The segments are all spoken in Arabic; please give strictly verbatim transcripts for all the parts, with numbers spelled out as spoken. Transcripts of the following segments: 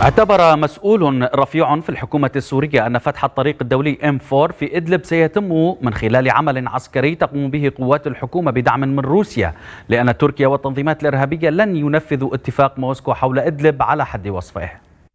اعتبر مسؤول رفيع في الحكومة السورية أن فتح الطريق الدولي إم أربعة في إدلب سيتم من خلال عمل عسكري تقوم به قوات الحكومة بدعم من روسيا، لأن تركيا والتنظيمات الإرهابية لن ينفذوا اتفاق موسكو حول إدلب على حد وصفه.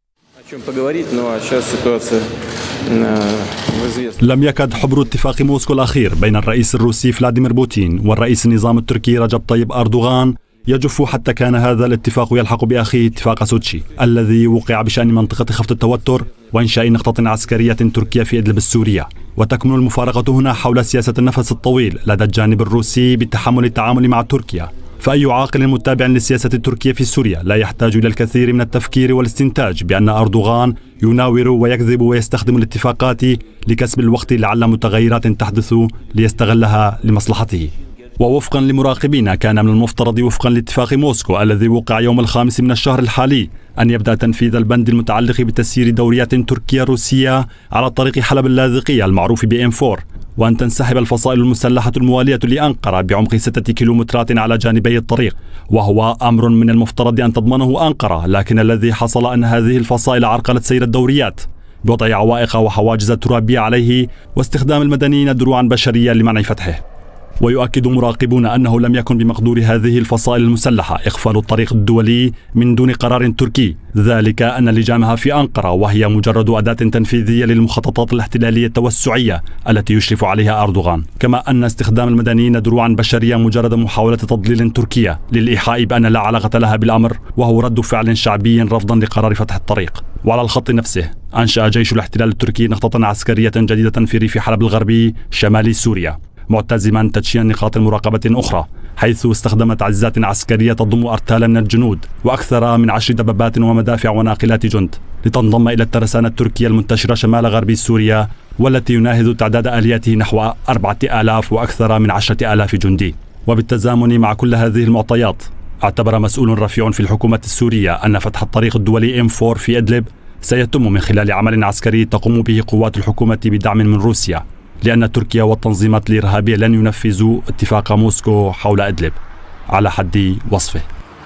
لم يكد حبر اتفاق موسكو الأخير بين الرئيس الروسي فلاديمير بوتين والرئيس النظام التركي رجب طيب أردوغان يجف، حتى كان هذا الاتفاق يلحق بأخيه اتفاق سوتشي الذي وقع بشأن منطقة خفض التوتر وإنشاء نقطة عسكرية تركية في إدلب السورية. وتكمن المفارقة هنا حول سياسة النفس الطويل لدى الجانب الروسي بتحمل التعامل مع تركيا. فأي عاقل متابع للسياسة التركية في سوريا لا يحتاج إلى الكثير من التفكير والاستنتاج بأن أردوغان يناور ويكذب ويستخدم الاتفاقات لكسب الوقت لعل متغيرات تحدث ليستغلها لمصلحته. ووفقا لمراقبين كان من المفترض وفقا لاتفاق موسكو الذي وقع يوم الخامس من الشهر الحالي أن يبدأ تنفيذ البند المتعلق بتسيير دوريات تركية روسية على طريق حلب اللاذقية المعروف ب إم أربعة، وأن تنسحب الفصائل المسلحة الموالية لأنقرة بعمق ستة كيلومترات على جانبي الطريق، وهو أمر من المفترض أن تضمنه أنقرة، لكن الذي حصل أن هذه الفصائل عرقلت سير الدوريات بوضع عوائق وحواجز ترابية عليه واستخدام المدنيين دروعا بشرية لمنع فتحه. ويؤكد مراقبون أنه لم يكن بمقدور هذه الفصائل المسلحة إغفال الطريق الدولي من دون قرار تركي، ذلك أن لجامها في أنقرة وهي مجرد أداة تنفيذية للمخططات الاحتلالية التوسعية التي يشرف عليها أردوغان، كما أن استخدام المدنيين دروعا بشرية مجرد محاولة تضليل تركية للإيحاء بأن لا علاقة لها بالأمر، وهو رد فعل شعبي رفضا لقرار فتح الطريق. وعلى الخط نفسه أنشأ جيش الاحتلال التركي نقطة عسكرية جديدة في ريف حلب الغربي شمالي سوريا، معتزما تدشين نقاط مراقبة أخرى، حيث استخدمت عزات عسكرية تضم أرتالا من الجنود وأكثر من عشر دبابات ومدافع وناقلات جند لتنضم إلى الترسانة التركية المنتشرة شمال غرب سوريا، والتي يناهز تعداد آلياته نحو أربعة آلاف وأكثر من عشرة آلاف جندي. وبالتزامن مع كل هذه المعطيات، اعتبر مسؤول رفيع في الحكومة السورية أن فتح الطريق الدولي إم أربعة في إدلب سيتم من خلال عمل عسكري تقوم به قوات الحكومة بدعم من روسيا، لأن تركيا والتنظيمات الإرهابية لن ينفذوا اتفاق موسكو حول إدلب على حد وصفه.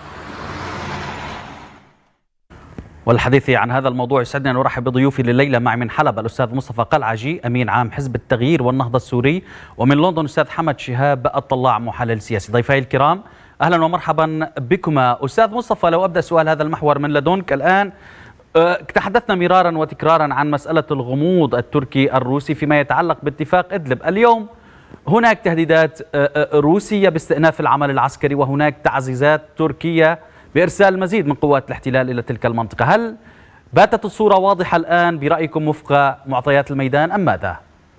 والحديث عن هذا الموضوع يسعدني أن أرحب بضيوفي لليلة. معي من حلب الأستاذ مصطفى قلعجي أمين عام حزب التغيير والنهضة السوري، ومن لندن أستاذ حمد شهاب الطلاع محلل سياسي. ضيفي الكرام أهلا ومرحبا بكما. أستاذ مصطفى، لو أبدأ سؤال هذا المحور من لدنك الآن، تحدثنا مرارا وتكرارا عن مسألة الغموض التركي الروسي فيما يتعلق باتفاق إدلب. اليوم هناك تهديدات روسية باستئناف العمل العسكري، وهناك تعزيزات تركية بإرسال المزيد من قوات الاحتلال إلى تلك المنطقة. هل باتت الصورة واضحة الآن برأيكم وفق معطيات الميدان أم ماذا؟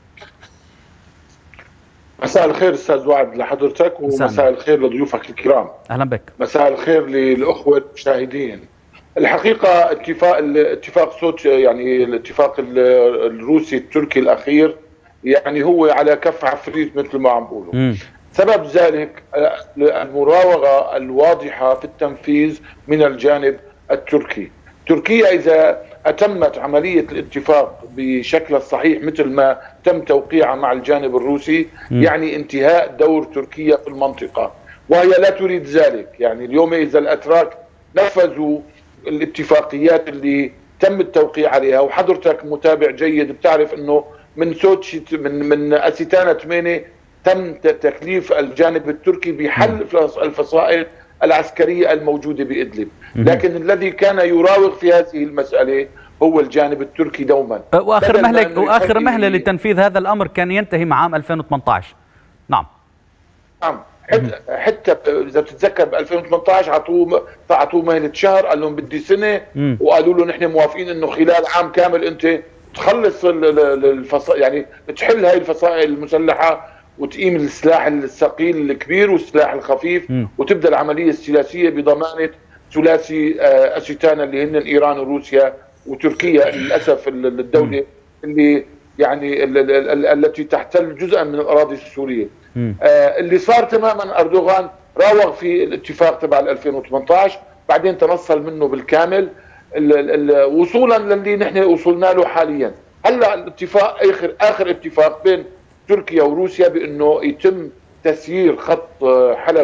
مساء الخير أستاذ وعد لحضرتك، ومساء الخير لضيوفك الكرام. أهلا بك. مساء الخير للأخوة المشاهدين. الحقيقة اتفاق اتفاق سوتش، يعني الاتفاق الروسي التركي الأخير، يعني هو على كف عفريت مثل ما عم بقولوا. سبب ذلك المراوغة الواضحة في التنفيذ من الجانب التركي. تركيا إذا أتمت عملية الاتفاق بشكل الصحيح مثل ما تم توقيعها مع الجانب الروسي، م. يعني انتهاء دور تركيا في المنطقة، وهي لا تريد ذلك. يعني اليوم إذا الأتراك نفذوا الاتفاقيات اللي تم التوقيع عليها، وحضرتك متابع جيد بتعرف انه من سوتشي من من أستانا ثمانية تم تكليف الجانب التركي بحل الفصائل العسكرية الموجودة بإدلب، لكن الذي كان يراوغ في هذه المسألة هو الجانب التركي دوما. واخر مهله واخر مهله لتنفيذ هذا الامر كان ينتهي مع عام ألفين وثمانية عشر. نعم. نعم. حتى اذا بتتذكر ب ألفين وثمانية عشر اعطوه اعطوه مهله شهر، قال لهم بدي سنه، م. وقالوا له نحن موافقين انه خلال عام كامل انت تخلص الفصائل، يعني تحل هاي الفصائل المسلحه وتقيم السلاح الثقيل الكبير والسلاح الخفيف، م. وتبدا العمليه السياسيه بضمانه ثلاثي أستانا اللي هن ايران وروسيا وتركيا، للاسف الدوله م. اللي يعني التي تحتل جزءا من الاراضي السوريه. آه اللي صار تماما أردوغان راوغ في الاتفاق تبع ألفين وثمانية عشر، بعدين تنصل منه بالكامل ال ال وصولا للي نحن وصلنا له حاليا. هلا الاتفاق اخر اخر اتفاق بين تركيا وروسيا بانه يتم تسيير خط حلب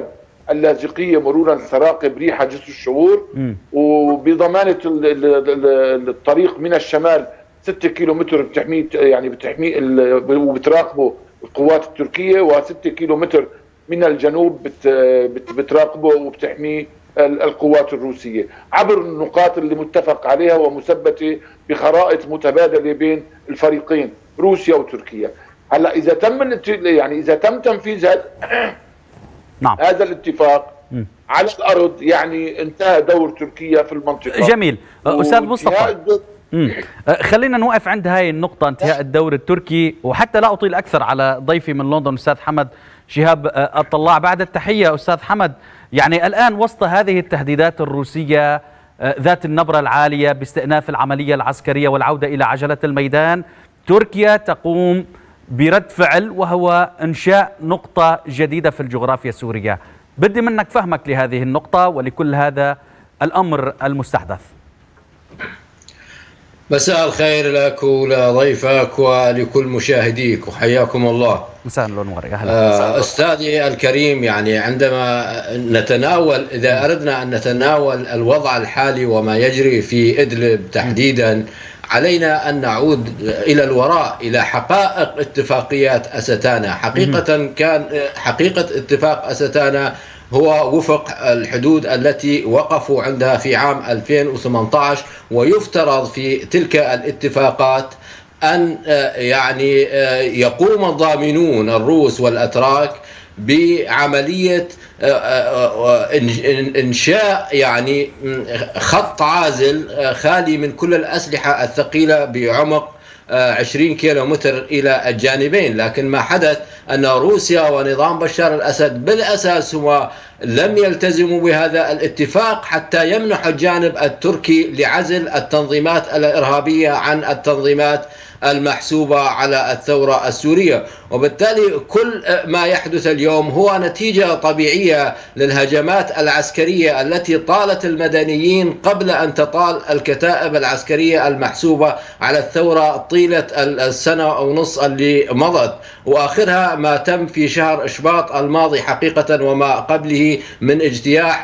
اللاذقيه مرورا ثراقب ريحه جسر الشغور، وبضمانه الطريق من الشمال ستة كيلومتر بتحميه يعني بتحميه وبتراقبه القوات التركيه، و6 كيلومتر من الجنوب بت بتراقبه وبتحميه القوات الروسيه عبر النقاط اللي متفق عليها ومثبته بخرائط متبادله بين الفريقين روسيا وتركيا. هلا اذا تم يعني اذا تم تنفيذ هذا نعم. هذا الاتفاق م. على الارض يعني انتهى دور تركيا في المنطقه. جميل. استاذ مصطفى خلينا نوقف عند هاي النقطه، انتهاء الدور التركي، وحتى لا اطيل اكثر على ضيفي من لندن استاذ حمد شهاب الطلاع. بعد التحيه استاذ حمد، يعني الان وسط هذه التهديدات الروسيه ذات النبره العاليه باستئناف العمليه العسكريه والعوده الى عجله الميدان، تركيا تقوم برد فعل وهو إنشاء نقطة جديدة في الجغرافيا السورية. بدي منك فهمك لهذه النقطة ولكل هذا الأمر المستحدث. مساء الخير لك ولضيفك ولكل مشاهديك وحياكم الله. مساء الأنوار. أهلا. أستاذي الكريم، يعني عندما نتناول إذا أردنا أن نتناول الوضع الحالي وما يجري في إدلب تحديدا، علينا أن نعود إلى الوراء إلى حقائق اتفاقيات أستانا. حقيقة كان حقيقة اتفاق أستانا هو وفق الحدود التي وقفوا عندها في عام ألفين وثمانية عشر، ويفترض في تلك الاتفاقات أن يعني يقوم الضامنون الروس والأتراك بعملية إنشاء يعني خط عازل خالي من كل الأسلحة الثقيلة بعمق عشرين كيلومتر إلى الجانبين. لكن ما حدث أن روسيا ونظام بشار الأسد بالأساس هو لم يلتزموا بهذا الاتفاق حتى يمنح الجانب التركي لعزل التنظيمات الإرهابية عن التنظيمات المحسوبة على الثورة السورية. وبالتالي كل ما يحدث اليوم هو نتيجة طبيعية للهجمات العسكرية التي طالت المدنيين قبل أن تطال الكتائب العسكرية المحسوبة على الثورة طيلة السنة أو نص اللي مضت، وآخرها ما تم في شهر إشباط الماضي حقيقة وما قبله من اجتياح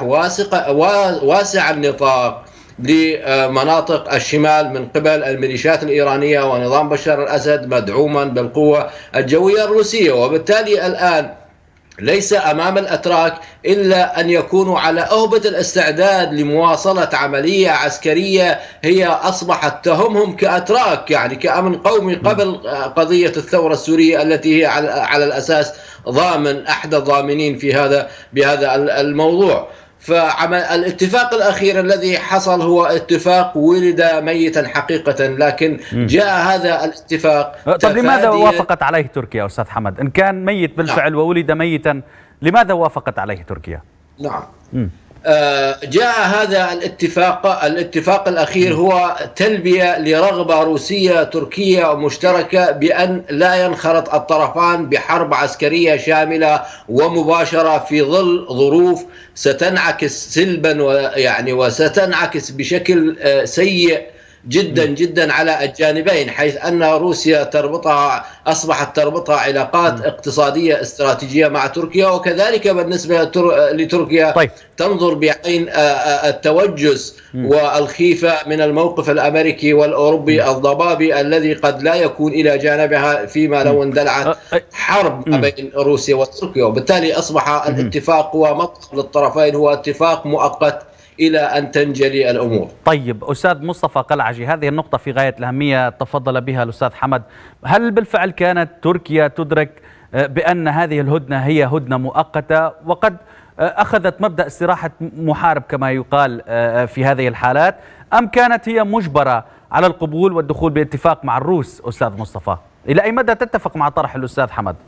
واسع النطاق لمناطق الشمال من قبل الميليشيات الإيرانية ونظام بشار الأسد مدعوما بالقوة الجوية الروسية. وبالتالي الآن ليس أمام الأتراك إلا أن يكونوا على أهبة الاستعداد لمواصلة عملية عسكرية هي أصبحت تهمهم كأتراك، يعني كأمن قومي قبل قضية الثورة السورية التي هي على الأساس ضامن أحد الضامنين في هذا بهذا الموضوع. فالاتفاق الأخير الذي حصل هو اتفاق ولد ميتا حقيقة، لكن جاء هذا الاتفاق. طب لماذا وافقت عليه تركيا أستاذ حمد؟ إن كان ميت بالفعل نعم. وولد ميتا، لماذا وافقت عليه تركيا؟ نعم م. جاء هذا الاتفاق الاتفاق الأخير هو تلبية لرغبة روسية تركية مشتركة بأن لا ينخرط الطرفان بحرب عسكرية شاملة ومباشرة في ظل ظروف ستنعكس سلبا ويعني وستنعكس بشكل سيء جدا جدا على الجانبين، حيث أن روسيا تربطها أصبحت تربطها علاقات اقتصادية استراتيجية مع تركيا، وكذلك بالنسبة لتركيا طيب. تنظر بعين التوجس والخيفة من الموقف الأمريكي والأوروبي الضبابي الذي قد لا يكون إلى جانبها فيما لو اندلعت حرب ما بين روسيا وتركيا. وبالتالي أصبح الاتفاق هو مطلب للطرفين، هو اتفاق مؤقت إلى أن تنجلي الأمور. طيب أستاذ مصطفى قلعجي، هذه النقطة في غاية الأهمية تفضل بها الأستاذ حمد. هل بالفعل كانت تركيا تدرك بأن هذه الهدنة هي هدنة مؤقتة وقد أخذت مبدأ استراحة محارب كما يقال في هذه الحالات، أم كانت هي مجبرة على القبول والدخول باتفاق مع الروس؟ أستاذ مصطفى، إلى أي مدى تتفق مع طرح الأستاذ حمد؟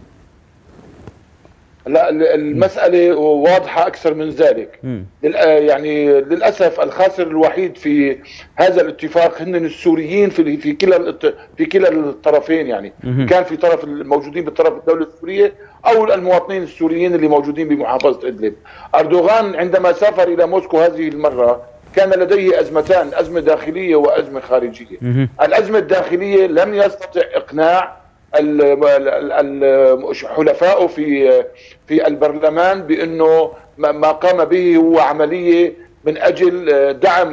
لا، المسألة واضحة أكثر من ذلك. م. يعني للأسف الخاسر الوحيد في هذا الاتفاق هن السوريين في في كلا في كلا الطرفين، يعني م. كان في طرف الموجودين بالطرف الدولة السورية أو المواطنين السوريين اللي موجودين بمحافظة إدلب. أردوغان عندما سافر إلى موسكو هذه المرة كان لديه أزمتان، أزمة داخلية وأزمة خارجية. م. الأزمة الداخلية لم يستطع إقناع الحلفاء في في البرلمان بانه ما قام به هو عملية من أجل دعم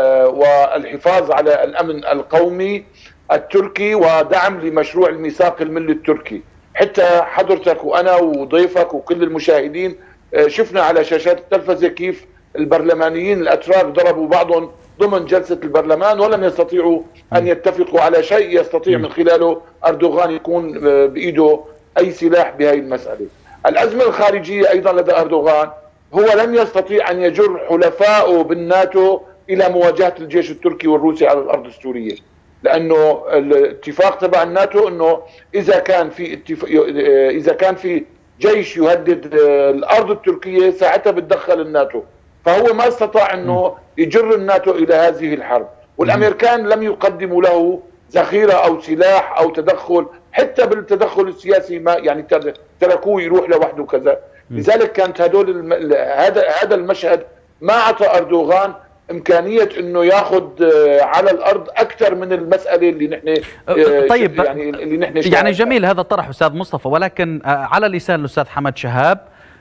والحفاظ على الأمن القومي التركي ودعم لمشروع الميثاق الملي التركي. حتى حضرتك وأنا وضيفك وكل المشاهدين شفنا على شاشات التلفزة كيف البرلمانيين الأتراك ضربوا بعضهم ضمن جلسة البرلمان ولم يستطيعوا أن يتفقوا على شيء يستطيع من خلاله أردوغان يكون بإيده أي سلاح بهذه المسألة. الأزمة الخارجية أيضا لدى أردوغان، هو لم يستطيع أن يجر حلفائه بالناتو إلى مواجهة الجيش التركي والروسي على الأرض السورية، لأنه الاتفاق تبع الناتو أنه إذا كان في اتفاق إذا كان في جيش يهدد الأرض التركية ساعتها بتدخل الناتو، فهو ما استطاع أنه يجر الناتو إلى هذه الحرب، والأمريكان لم يقدموا له ذخيرة أو سلاح أو تدخل، حتى بالتدخل السياسي ما يعني تركوه يروح لوحده كذا. لذلك كانت هدول الم... هذا هذا المشهد ما أعطى أردوغان إمكانية إنه ياخذ على الأرض أكثر من المسألة اللي نحن طيب يعني اللي نحن يعني جميل هذا الطرح أستاذ مصطفى، ولكن على لسان الأستاذ حمد شهاب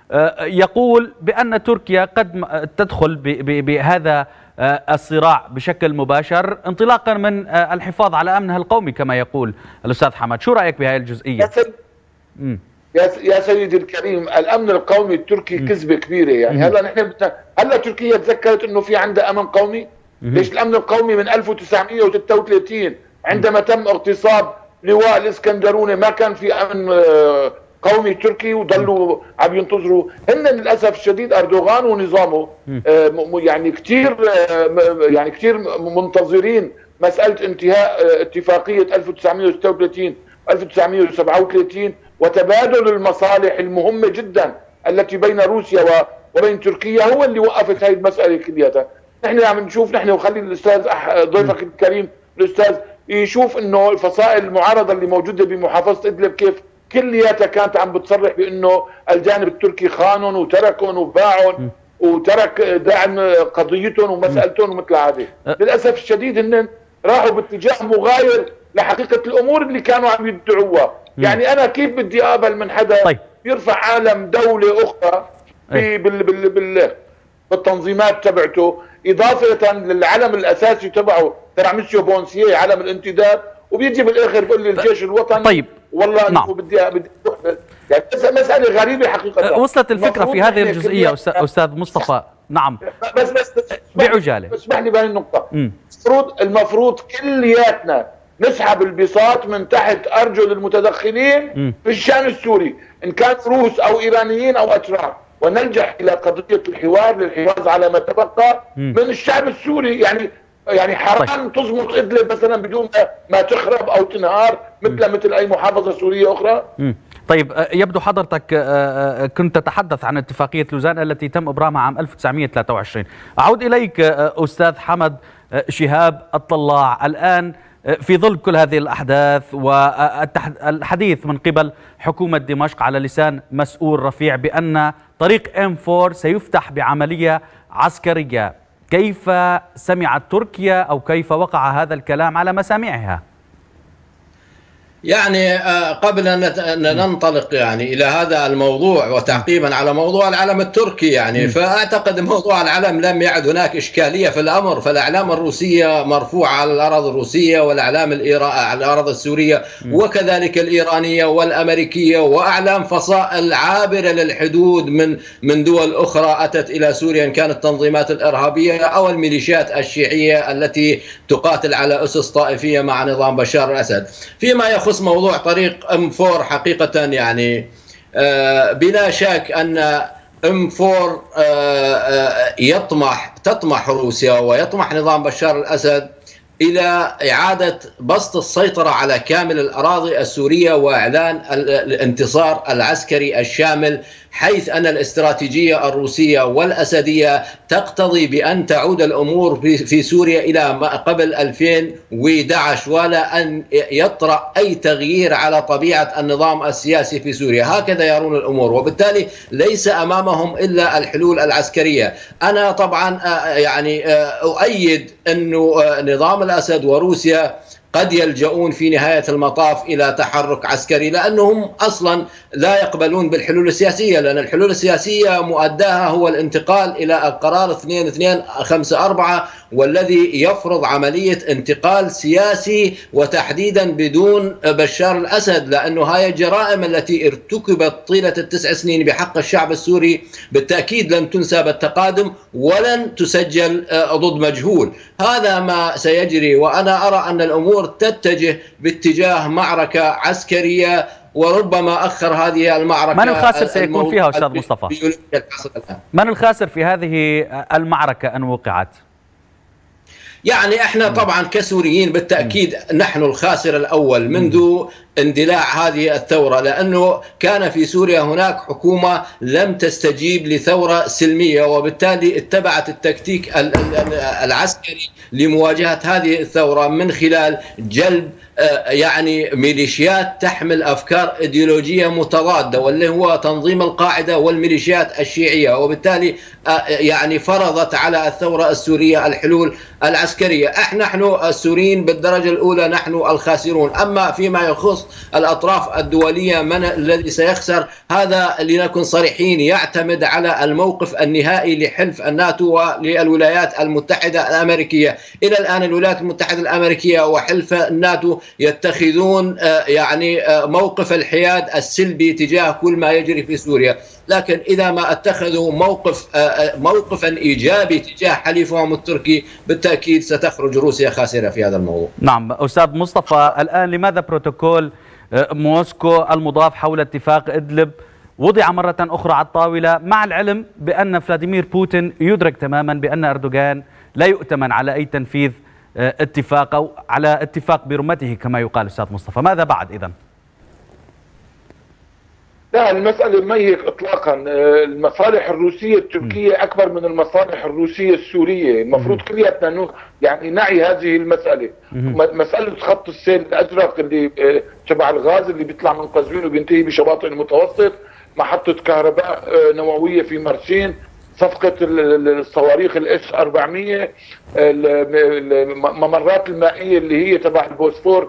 يقول بأن تركيا قد تدخل بهذا الصراع بشكل مباشر انطلاقا من الحفاظ على أمنها القومي كما يقول الأستاذ حمد. شو رأيك بهذه الجزئية؟ م. يا سيدي الكريم، الامن القومي التركي كذبه كبيره. يعني هلا نحن بتنا... هلا تركيا تذكرت انه في عندها امن قومي؟ ليش الامن القومي من ألف وتسعمئة وستة وثلاثين عندما تم اغتصاب لواء الاسكندروني ما كان في امن قومي تركي وضلوا عم ينتظروا. هن للاسف الشديد اردوغان ونظامه يعني كثير يعني كثير منتظرين مساله انتهاء اتفاقيه ألف وتسعمئة وستة وثلاثين ألف وتسعمئة وسبعة وثلاثين وتبادل المصالح المهمة جدا التي بين روسيا وبين تركيا هو اللي وقفت هذه المسألة كلياتها. نحن عم نشوف نحن وخلي الأستاذ ضيفك الكريم الأستاذ يشوف إنه الفصائل المعارضة اللي موجودة بمحافظة إدلب كيف كلياتها كانت عم بتصرح بإنه الجانب التركي خانهم وتركهم وباعهم وترك دعم قضيتهم ومسألتهم ومثل هذه. للأسف الشديد إنهم راحوا باتجاه مغاير لحقيقة الأمور اللي كانوا عم يدعوها. يعني أنا كيف بدي أقبل من حدا طيب. يرفع عالم دولة أخرى بال بال بال بالتنظيمات تبعته إضافة للعلم الأساسي تبعه تبع مسيو بونسيه علم الانتداب، وبيجي بالآخر بيقول لي الجيش الوطني طيب. والله نعم. أنه بدي بدي يعني مسألة غريبة حقيقة. وصلت الفكرة في هذه الجزئية أستاذ مصطفى. نعم بس بس بعجالة اسمح لي بهذه النقطة. المفروض المفروض كلياتنا نسحب البساط من تحت أرجل المتدخلين في الشأن السوري إن كان روس أو إيرانيين أو أتراك، ونلجأ إلى قضية الحوار للحفاظ على ما تبقى من الشعب السوري. يعني يعني حرام طيب. تزمط إدلب مثلا بدون ما تخرب أو تنهار مثل مثل أي محافظة سورية أخرى. مم. طيب يبدو حضرتك كنت تتحدث عن اتفاقية لوزان التي تم إبرامها عام ألف وتسعمئة وثلاثة وعشرين. أعود إليك أستاذ حمد شهاب الطلاع، الآن في ظل كل هذه الأحداث والحديث من قبل حكومة دمشق على لسان مسؤول رفيع بأن طريق إم أربعة سيفتح بعملية عسكرية، كيف سمعت تركيا أو كيف وقع هذا الكلام على مسامعها؟ يعني قبل أن ننطلق يعني إلى هذا الموضوع وتعقيبا على موضوع العلم التركي يعني فأعتقد موضوع العلم لم يعد هناك إشكالية في الأمر، فالأعلام الروسية مرفوعة على الأراضي الروسية والأعلام على الأراضي السورية وكذلك الإيرانية والأمريكية وأعلام فصائل عابرة للحدود من من دول أخرى أتت إلى سوريا، إن كانت التنظيمات الإرهابية أو الميليشيات الشيعية التي تقاتل على أسس طائفية مع نظام بشار الأسد. فيما يخص موضوع طريق إم أربعة حقيقة يعني آه بلا شك أن إم أربعة آه يطمح تطمح روسيا ويطمح نظام بشار الأسد إلى إعادة بسط السيطرة على كامل الأراضي السورية وإعلان الانتصار العسكري الشامل، حيث أن الاستراتيجية الروسية والأسدية تقتضي بأن تعود الأمور في سوريا إلى ما قبل ألفين وأحد عشر ولا أن يطرأ أي تغيير على طبيعة النظام السياسي في سوريا. هكذا يرون الأمور، وبالتالي ليس أمامهم إلا الحلول العسكرية. أنا طبعا يعني أؤيد أنه نظام الأسد وروسيا قد يلجؤون في نهاية المطاف إلى تحرك عسكري، لأنهم أصلا لا يقبلون بالحلول السياسية، لأن الحلول السياسية مؤداها هو الانتقال إلى القرار اثنين اثنين خمسة أربعة، والذي يفرض عملية انتقال سياسي وتحديدا بدون بشار الأسد، لأنه هاي الجرائم التي ارتكبت طيلة التسع سنين بحق الشعب السوري بالتأكيد لن تنسى بالتقادم ولن تسجل ضد مجهول. هذا ما سيجري، وأنا أرى أن الأمور تتجه باتجاه معركة عسكرية، وربما أخر هذه المعركة. من الخاسر سيكون فيها أستاذ مصطفى؟ من الخاسر في هذه المعركة أن وقعت؟ يعني احنا طبعا كسوريين بالتأكيد نحن الخاسر الأول منذ اندلاع هذه الثورة، لأنه كان في سوريا هناك حكومة لم تستجيب لثورة سلمية، وبالتالي اتبعت التكتيك العسكري لمواجهة هذه الثورة من خلال جلب يعني ميليشيات تحمل أفكار إيديولوجية متضادة، واللي هو تنظيم القاعدة والميليشيات الشيعية، وبالتالي يعني فرضت على الثورة السورية الحلول العسكرية. احنا نحن السوريين بالدرجة الأولى نحن الخاسرون. أما فيما يخص الأطراف الدولية من الذي سيخسر، هذا لنكن صريحين يعتمد على الموقف النهائي لحلف الناتو وللولايات المتحدة الأمريكية. إلى الآن الولايات المتحدة الأمريكية وحلف الناتو يتخذون يعني موقف الحياد السلبي تجاه كل ما يجري في سوريا، لكن إذا ما اتخذوا موقف موقفا إيجابي تجاه حليفهم التركي بالتأكيد ستخرج روسيا خاسرة في هذا الموضوع. نعم أستاذ مصطفى، الآن لماذا بروتوكول موسكو المضاف حول اتفاق إدلب وضع مرة أخرى على الطاولة، مع العلم بأن فلاديمير بوتين يدرك تماما بأن أردوغان لا يؤتمن على أي تنفيذ اتفاق أو على اتفاق برمته كما يقال أستاذ مصطفى؟ ماذا بعد إذن؟ لا، المسألة ما هيك إطلاقا. المصالح الروسية التركية أكبر من المصالح الروسية السورية. المفروض كلياتنا يعني نعي هذه المسألة. مسألة خط السيل الأزرق اللي تبع الغاز اللي بيطلع من قزوين وبينتهي بشواطئ المتوسط، محطة كهرباء نووية في مرسين، صفقة الصواريخ الاس أربعمية، الممرات المائية اللي هي تبع البوسفور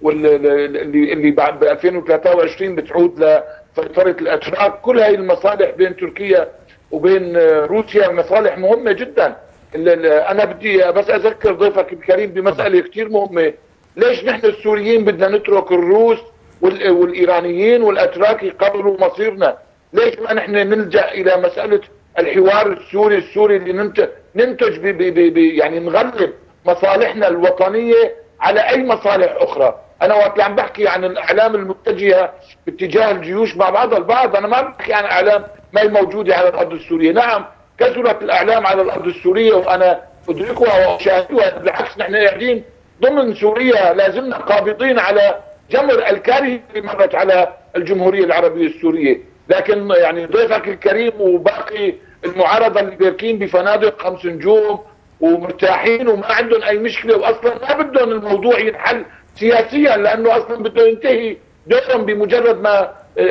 واللي اللي بعد ب ألفين وثلاثة وعشرين بتعود لسيطرة الأتراك. كل هاي المصالح بين تركيا وبين روسيا مصالح مهمة جدا. أنا بدي بس أذكر ضيفك الكريم بمسألة كتير مهمة. ليش نحن السوريين بدنا نترك الروس والإيرانيين والأتراك يقرروا مصيرنا؟ ليش ما نحن نلجأ إلى مسألة الحوار السوري السوري اللي ننتج ننتج بي بي بي يعني نغلب مصالحنا الوطنية على أي مصالح أخرى. أنا وقت عم بحكي عن الأعلام المتجهة باتجاه الجيوش مع بعضها البعض، أنا ما بحكي عن أعلام ما هي موجودة على الأرض السورية. نعم كثرت الأعلام على الأرض السورية وأنا أدركها وأشاهدها، بالعكس نحن قاعدين ضمن سوريا لازمنا قابضين على جمر الكارثة اللي مرت على الجمهورية العربية السورية. لكن يعني ضيفك الكريم وباقي المعارضة اللي بيركين بفنادق خمس نجوم ومرتاحين وما عندهم أي مشكلة، وأصلا ما بدهم الموضوع ينحل سياسيا، لأنه أصلا بده ينتهي دورهم بمجرد ما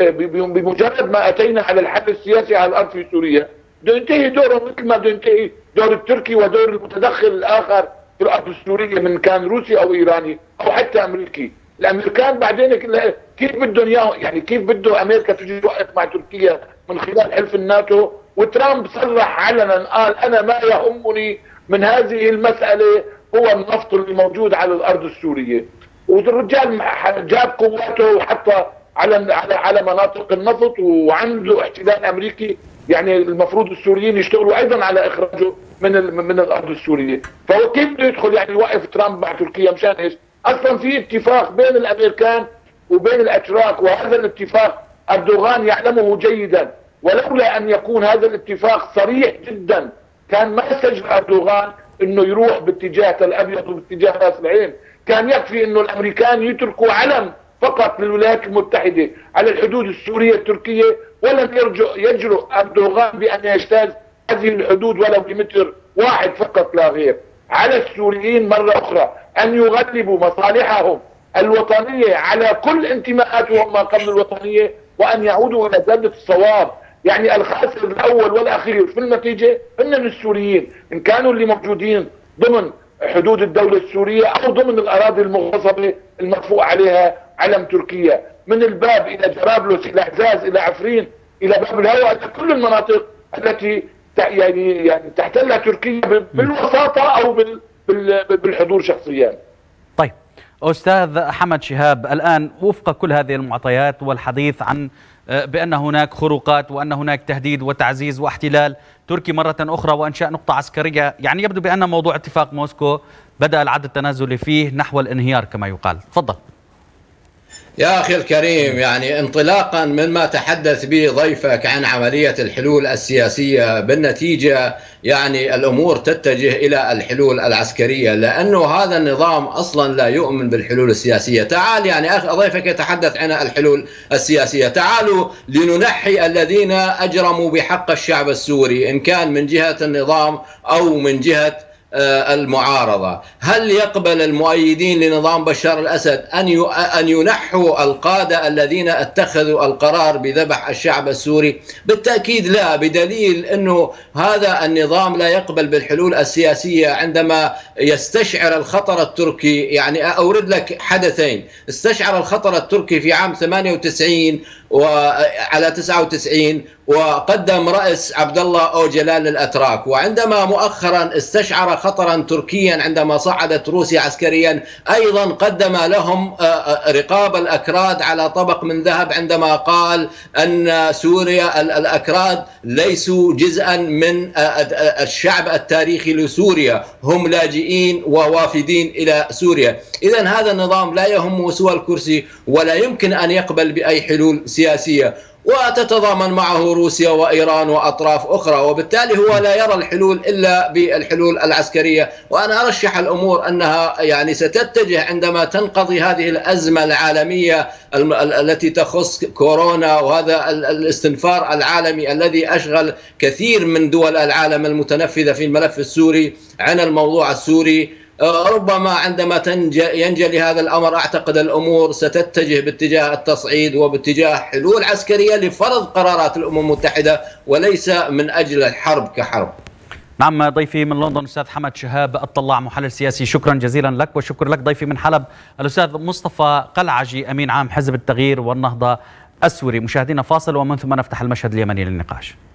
بمجرد ما أتينا على الحل السياسي على الأرض في سوريا. بده ينتهي دورهم مثل ما بده ينتهي دور التركي ودور المتدخل الآخر في الأرض السورية، من كان روسي أو إيراني أو حتى أمريكي. الامريكان بعدين كيف بدهم اياه، يعني كيف بده امريكا تجي توقف مع تركيا من خلال حلف الناتو؟ وترامب صرح علنا قال انا ما يهمني من هذه المساله هو النفط اللي موجود على الارض السوريه. والرجال جاب قواته وحطها على على على مناطق النفط وعنده احتلال امريكي، يعني المفروض السوريين يشتغلوا ايضا على اخراجه من من الارض السوريه. فهو كيف بده يدخل يعني يوقف ترامب مع تركيا؟ مشان ايش؟ اصلا في اتفاق بين الامريكان وبين الاتراك، وهذا الاتفاق اردوغان يعلمه جيدا، ولولا ان يكون هذا الاتفاق صريح جدا كان ما استجرى اردوغان انه يروح باتجاه تل ابيض وباتجاه راس العين. كان يكفي انه الامريكان يتركوا علم فقط للولايات المتحده على الحدود السوريه التركيه، ولم يرجع يجرؤ اردوغان بان يجتاز هذه الحدود ولو بمتر واحد فقط لا غير. على السوريين مرة أخرى أن يغلبوا مصالحهم الوطنية على كل انتماءاتهم ما قبل الوطنية، وأن يعودوا إلى زاوية الصواب. يعني الخاسر الأول والأخير في النتيجة إن السوريين إن كانوا اللي موجودين ضمن حدود الدولة السورية أو ضمن الأراضي المغتصبة المرفوع عليها علم تركيا، من الباب إلى جرابلس إلى حجاز إلى عفرين إلى باب الهواء، إلى كل المناطق التي يعني يعني تحتلها تركيا بالوساطة أو بالحضور شخصيا. طيب أستاذ حمد شهاب، الآن وفق كل هذه المعطيات والحديث عن بأن هناك خروقات وأن هناك تهديد وتعزيز واحتلال تركي مرة أخرى وإنشاء نقطة عسكرية، يعني يبدو بأن موضوع اتفاق موسكو بدأ العد التنازلي فيه نحو الانهيار كما يقال. تفضل. يا أخي الكريم، يعني انطلاقا مما تحدث به ضيفك عن عملية الحلول السياسية، بالنتيجة يعني الأمور تتجه إلى الحلول العسكرية، لأنه هذا النظام أصلا لا يؤمن بالحلول السياسية. تعال يعني أخي ضيفك يتحدث عن الحلول السياسية، تعالوا لننحي الذين أجرموا بحق الشعب السوري إن كان من جهة النظام أو من جهة المعارضة. هل يقبل المؤيدين لنظام بشار الأسد أن أن ينحوا القادة الذين اتخذوا القرار بذبح الشعب السوري؟ بالتأكيد لا، بدليل أنه هذا النظام لا يقبل بالحلول السياسية عندما يستشعر الخطر التركي. يعني أورد لك حدثين. استشعر الخطر التركي في عام ثمانية وتسعين وعلى تسعة وتسعين وقدم رأس عبد الله أوجلان للأتراك، وعندما مؤخرا استشعر خطرا تركيا عندما صعدت روسيا عسكريا أيضا قدم لهم رقاب الأكراد على طبق من ذهب عندما قال أن سوريا الأكراد ليسوا جزءا من الشعب التاريخي لسوريا، هم لاجئين ووافدين إلى سوريا. إذن هذا النظام لا يهمه سوى الكرسي ولا يمكن أن يقبل بأي حلول سياسية، وتتضامن معه روسيا وإيران وأطراف أخرى، وبالتالي هو لا يرى الحلول إلا بالحلول العسكرية. وأنا أرشح الأمور أنها يعني ستتجه عندما تنقضي هذه الأزمة العالمية التي تخص كورونا وهذا الاستنفار العالمي الذي أشغل كثير من دول العالم المتنفذة في الملف السوري عن الموضوع السوري. ربما عندما ينجلي هذا الأمر أعتقد الأمور ستتجه باتجاه التصعيد وباتجاه حلول عسكرية لفرض قرارات الأمم المتحدة وليس من أجل الحرب كحرب. نعم، ضيفي من لندن أستاذ حمد شهاب الطلاع محلل سياسي، شكرا جزيلا لك. وشكر لك ضيفي من حلب الأستاذ مصطفى قلعجي أمين عام حزب التغيير والنهضة السوري. مشاهدينا فاصل ومن ثم نفتح المشهد اليمني للنقاش.